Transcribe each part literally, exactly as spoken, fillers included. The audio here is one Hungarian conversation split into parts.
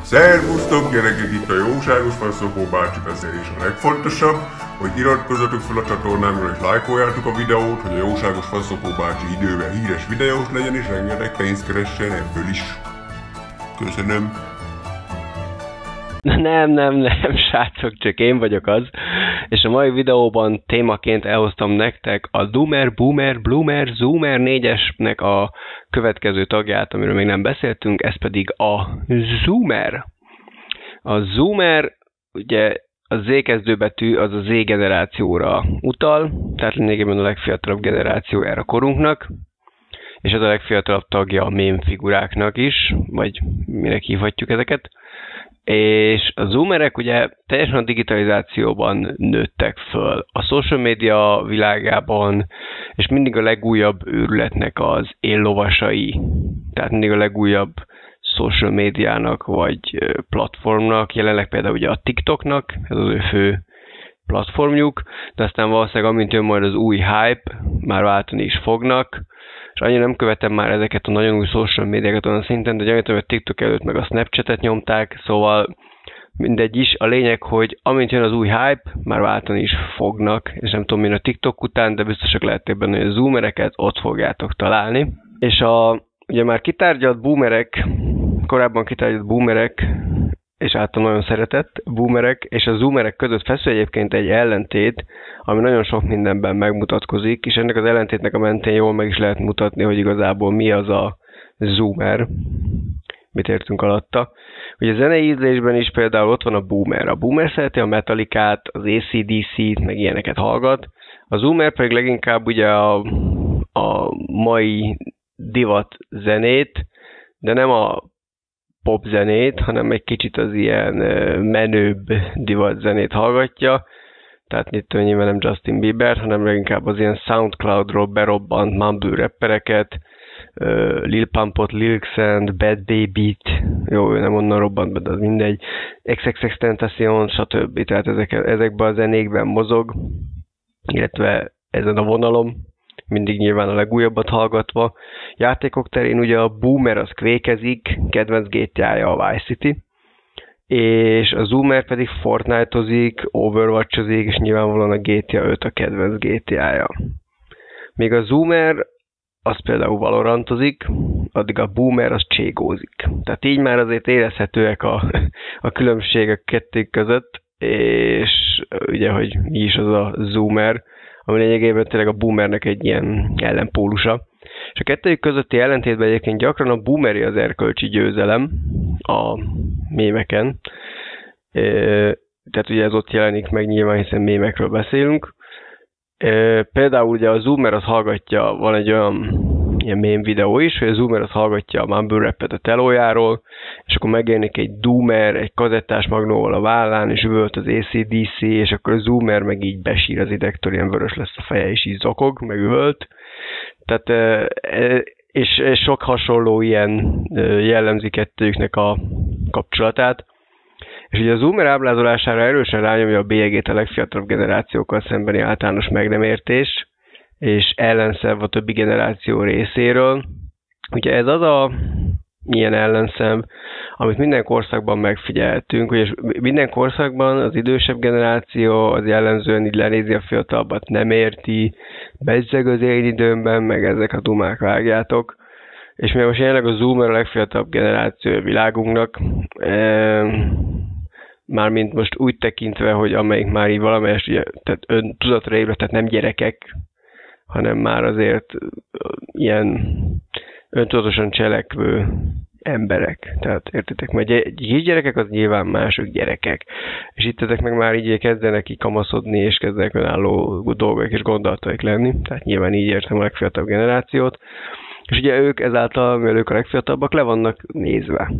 Szervusztok gyerekek, itt a jóságos faszokó bácsi beszél, és a legfontosabb, hogy iratkozzatok fel a csatornámra és lájkoljátok a videót, hogy a jóságos faszokó bácsi idővel híres videós legyen és rengeteg pénzt keressen ebből is. Köszönöm. Nem, nem, nem, srácok, csak én vagyok az. És a mai videóban témaként elhoztam nektek a Doomer, Boomer, Bloomer, Zoomer négyesnek a következő tagját, amiről még nem beszéltünk, ez pedig a Zoomer. A Zoomer, ugye a Z kezdőbetű az a Z generációra utal, tehát lényegében a legfiatalabb generációjára korunknak, és ez a legfiatalabb tagja a meme figuráknak is, vagy minek hívhatjuk ezeket. És a zoomerek ugye teljesen a digitalizációban nőttek föl. A social media világában, és mindig a legújabb őrületnek az éllovasai. Tehát mindig a legújabb social médiának vagy platformnak, jelenleg például ugye a TikToknak, ez az ő fő platformjuk, de aztán valószínűleg amint jön majd az új hype, már váltani is fognak, és annyira nem követem már ezeket a nagyon új social médiákat olyan szinten, de gyanítom, hogy a TikTok előtt meg a Snapchatet nyomták, szóval mindegy is. A lényeg, hogy amint jön az új hype, már váltani is fognak, és nem tudom, mi a TikTok után, de biztosak lehettek benne, hogy a zoomereket ott fogjátok találni. És a ugye már kitárgyalt boomerek, korábban kitárgyalt boomerek, és általában nagyon szeretett boomerek, és a zoomerek között feszül egyébként egy ellentét, ami nagyon sok mindenben megmutatkozik, és ennek az ellentétnek a mentén jól meg is lehet mutatni, hogy igazából mi az a zoomer, mit értünk alatta. Ugye a zenei ízlésben is például ott van a boomer. A boomer szereti a Metallicát, az á cé dé cét, meg ilyeneket hallgat. A zoomer pedig leginkább ugye a, a mai divat zenét, de nem a pop zenét, hanem egy kicsit az ilyen menőbb divat zenét hallgatja. Tehát itt nyilván nem Justin Bieber, hanem leginkább az ilyen Soundcloud-ról berobbant mumble rappereket, Lil Pumpot, Lil Xand, Bad Baby-t, jó, ő nem onnan robbant be, de az mindegy, iksz iksz iksz Tentacion, stb. Tehát ezek, ezekben a zenékben mozog, illetve ezen a vonalom, mindig nyilván a legújabbat hallgatva. Játékok terén ugye a boomer az kvékezik, kedvenc gé té á-ja a Vice City, és a zoomer pedig Fortnite-ozik, Overwatch-ozik, és nyilvánvalóan a gé té á öt a kedvenc gé té á-ja. Még a zoomer az például Valorantozik, addig a boomer az cségózik. Tehát így már azért érezhetőek a, a különbségek kettő között, és ugye, hogy mi is az a zoomer, ami lényegében tényleg a boomernek egy ilyen ellenpólusa. És a kettőjük közötti ellentétben egyébként gyakran a boomeri az erkölcsi győzelem a mémeken. E, tehát ugye ez ott jelenik meg nyilván, hiszen mémekről beszélünk. E, például ugye a zoomer az hallgatja, van egy olyan ilyen mém videó is, hogy a zoomer az hallgatja a mumble rappet a telójáról, és akkor megjelenik egy doomer, egy kazettás magnóval a vállán, és üvölt az á cé dé cé, és akkor a zoomer meg így besír az idegtől, ilyen vörös lesz a feje, és így zokog, meg üvölt. Tehát, és, és sok hasonló ilyen jellemzi kettőjüknek a kapcsolatát. És ugye a zoomer ábrázolására erősen rányomja a bélyegét a legfiatalabb generációkkal szembeni általános meg nem értés, és ellenszem a többi generáció részéről. Ugye ez az a ilyen ellenszem, amit minden korszakban megfigyeltünk, és minden korszakban az idősebb generáció az jellemzően így lenézi a fiatalabbat, nem érti, bezzeg az én időmben, meg ezek a dumák vágjátok. És mivel most jelenleg a zoomer a legfiatalabb generáció a világunknak, e, mármint most úgy tekintve, hogy amelyik már így valamelyest ugye, tehát öntudatra ébredt, tehát nem gyerekek, hanem már azért ilyen öntudatosan cselekvő emberek. Tehát értitek, mert gyerekek az nyilván mások gyerekek. És itt ezek meg már így kezdenek így kamaszodni, és kezdenek önálló dolgok és gondolataik lenni. Tehát nyilván így értem a legfiatalabb generációt. És ugye ők ezáltal, mivel ők a legfiatalabbak, le vannak nézve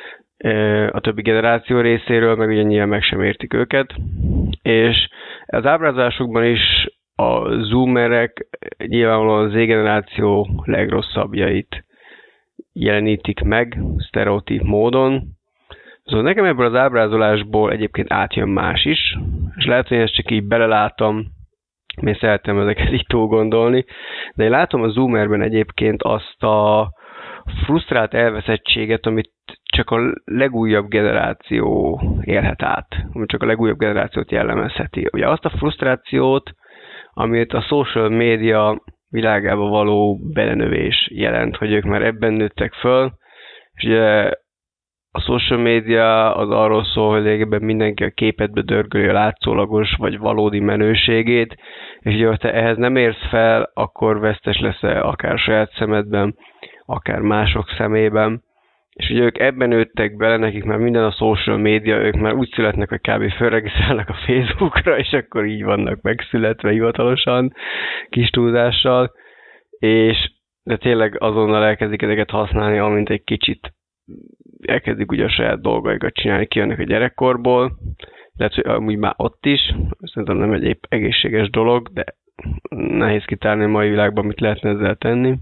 a többi generáció részéről, meg ugye nyilván meg sem értik őket. És az ábrázolásokban is a zoomerek nyilvánvalóan az Z-generáció legrosszabbjait jelenítik meg, sztereotíp módon. Szóval nekem ebből az ábrázolásból egyébként átjön más is, és lehet, hogy ezt csak így belelátom, én szeretem ezeket így túl gondolni, de én látom a zoomerben egyébként azt a frusztrált elveszettséget, amit csak a legújabb generáció élhet át, ami csak a legújabb generációt jellemezheti. Ugye azt a frusztrációt, amit a social media világába való belenövés jelent, hogy ők már ebben nőttek föl, és ugye a social media az arról szól, hogy lényegében mindenki a képedbe dörgöli a látszólagos vagy valódi menőségét, és ugye, ha te ehhez nem érsz fel, akkor vesztes leszel akár saját szemedben, akár mások szemében. És ugye ők ebben nőttek bele, nekik már minden a social media, ők már úgy születnek, hogy kb. Fölregisztrálnak a Facebookra, és akkor így vannak megszületve hivatalosan, kis túlzással, és de tényleg azonnal elkezdik ezeket használni, amint egy kicsit elkezdik ugye a saját dolgaikat csinálni, kijönnek a gyerekkorból, lehet, hogy amúgy már ott is, szerintem nem egy épp egészséges dolog, de nehéz kitárni a mai világban, mit lehetne ezzel tenni.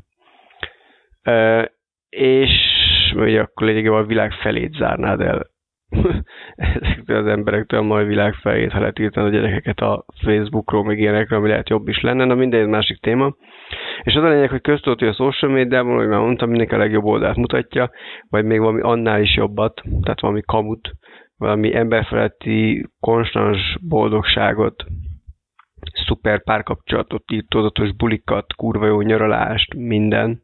E, és ugye akkor lényegében a világ felét zárnád el ezektől az emberektől a mai világ felét, ha letiltani a gyerekeket a Facebookról, meg ilyenekről, ami lehet jobb is lenne, na mindegy, másik téma. És az a lényeg, hogy köztudott, hogy a social médiában, hogy már mondtam, mindenki a legjobb oldalt mutatja, vagy még valami annál is jobbat, tehát valami kamut, valami emberfeletti konstans boldogságot, szuper párkapcsolatot, írtózatos bulikat, kurva jó nyaralást, minden.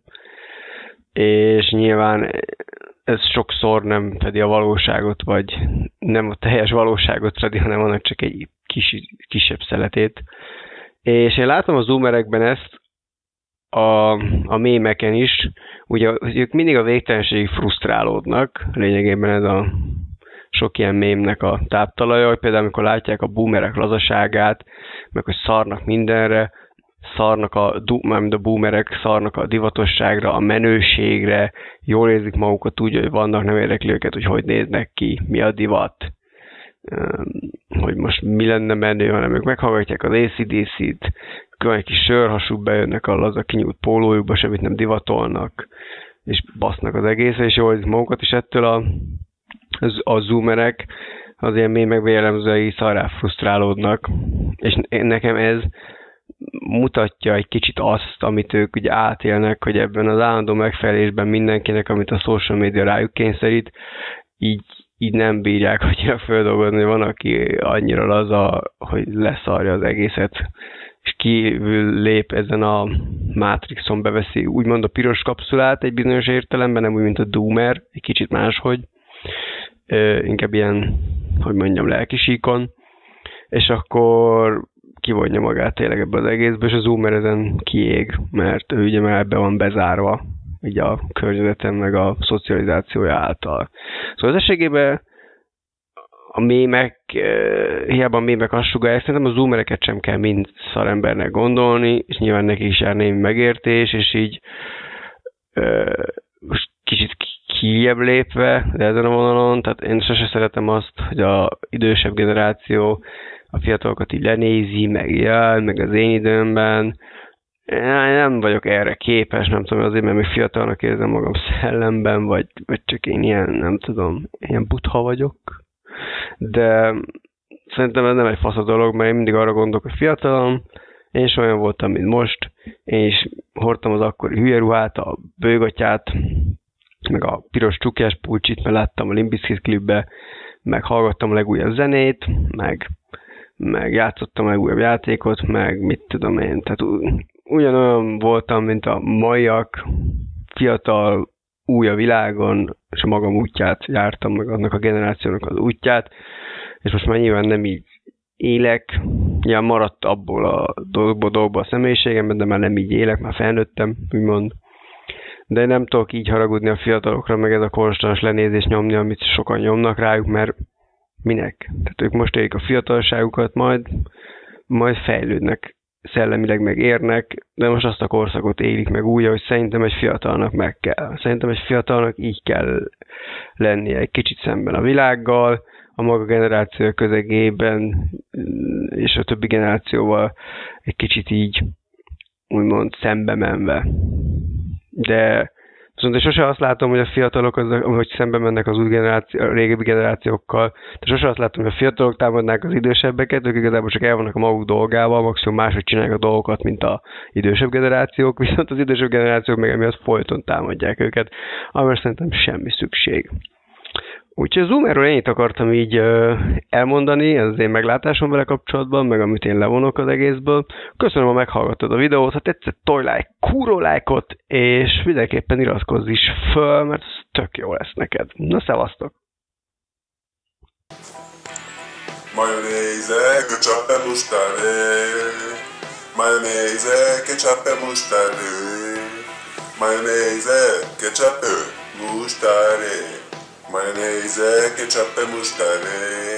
És nyilván ez sokszor nem fedi a valóságot, vagy nem a teljes valóságot fedi, hanem annak csak egy kis, kisebb szeletét. És én látom a zoomerekben ezt, a, a mémeken is, ugye ők mindig a végtelenségig frusztrálódnak, lényegében ez a sok ilyen mémnek a táptalaja, hogy például amikor látják a boomerek lazaságát, meg hogy szarnak mindenre, szarnak a, mármint a boomerek szarnak a divatosságra, a menőségre, jól érzik magukat úgy, hogy vannak, nem érdekli őket, hogy hogy néznek ki, mi a divat, hogy most mi lenne menő, hanem ők meghallgatják az á cé dé cét, egy kis sörhasú bejönnek a laza kinyújt pólójukba, semmit nem divatolnak, és basznak az egészre, és jól érzik magukat, és ettől a, a zoomerek az ilyen mémekben jellemzői szarrá frusztrálódnak, és nekem ez mutatja egy kicsit azt, amit ők ugye átélnek, hogy ebben az állandó megfelelésben mindenkinek, amit a social media rájuk kényszerít, így, így nem bírják annyira földolgozni, van, aki annyira laza, hogy leszarja az egészet, és kívül lép ezen a Matrixon, beveszi úgymond a piros kapszulát egy bizonyos értelemben, nem úgy, mint a Doomer, egy kicsit máshogy, Ö, inkább ilyen, hogy mondjam, lelkisíkon, és akkor kivonja magát tényleg ebbe az egészbe, és a zoomer ezen kiég, mert ő ugye már ebbe van bezárva, így a környezetem, meg a szocializációja által. Szóval összességében a mémek, hiába a mémek azt sugálják, szerintem a zoomereket sem kell mind szarembernek gondolni, és nyilván neki is jár némi megértés, és így most kicsit kijebb lépve, de ezen a vonalon, tehát én sose szeretem azt, hogy az idősebb generáció a fiatalokat így lenézi, meg jaj, meg az én időmben. Én nem vagyok erre képes, nem tudom, azért, mert még fiatalnak érzem magam szellemben, vagy, vagy csak én ilyen, nem tudom, ilyen butha vagyok. De szerintem ez nem egy fasz a dolog, mert én mindig arra gondolok, hogy fiatalom, én is olyan voltam, mint most, én is hordtam az akkori hülye ruhát, a bőgatyát, meg a piros csukjás pulcsit, mert láttam a Limp Bizkit klipbe, meg hallgattam a legújabb zenét, meg, meg játszottam a legújabb játékot, meg mit tudom én. Tehát ugyanolyan voltam, mint a maiak, fiatal, új a világon, és a magam útját jártam, meg annak a generációnak az útját, és most már nyilván nem így élek, nyilván maradt abból a dolgból, dolgból a személyiségemben, de már nem így élek, már felnőttem, úgymond. De nem tudok így haragudni a fiatalokra, meg ez a konstans lenézés nyomni, amit sokan nyomnak rájuk, mert minek? Tehát ők most élik a fiatalságukat, majd, majd fejlődnek, szellemileg megérnek, de most azt a korszakot élik meg úgy, hogy szerintem egy fiatalnak meg kell. Szerintem egy fiatalnak így kell lennie egy kicsit szemben a világgal, a maga generáció közegében, és a többi generációval egy kicsit így úgymond szembe menve. De viszont sose azt látom, hogy a fiatalok, az, hogy szembe mennek az új generáció, a régebbi generációkkal, de sose azt látom, hogy a fiatalok támadnák az idősebbeket, ők igazából csak el vannak a maguk dolgával, maximum máshogy csinálják a dolgokat, mint az idősebb generációk, viszont az idősebb generációk meg emiatt folyton támadják őket, amivel szerintem semmi szükség. Úgyhogy a Zoomerről ennyit akartam így uh, elmondani, ez az én meglátásom vele kapcsolatban, meg amit én levonok az egészből. Köszönöm, ha meghallgattad a videót, ha tetszett, tolj like, kuró lájkot, és mindenképpen iratkozz is föl, mert ez tök jó lesz neked. Na, szevasztok! Maionese, ketchup e mostarda. Maionese, ketchup e mostarda. Maionese, ketchup e mostarda. Maionese, ketchup e mostarda.